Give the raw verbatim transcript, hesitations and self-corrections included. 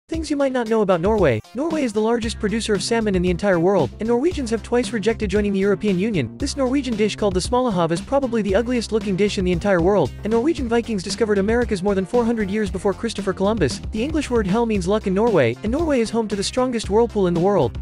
Things you might not know about Norway. Norway is the largest producer of salmon in the entire world, and Norwegians have twice rejected joining the European Union. This Norwegian dish called the smalahove is probably the ugliest looking dish in the entire world, and Norwegian Vikings discovered Americas more than four hundred years before Christopher Columbus. The English word hell means luck in Norway, and Norway is home to the strongest whirlpool in the world.